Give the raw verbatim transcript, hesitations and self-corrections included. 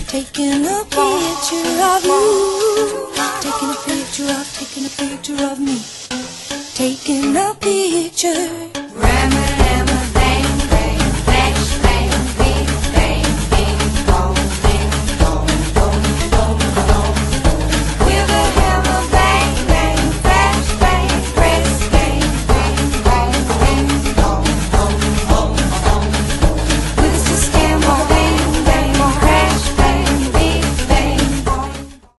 Taking a picture of you. Taking a picture of, taking a picture of me. Taking a picture.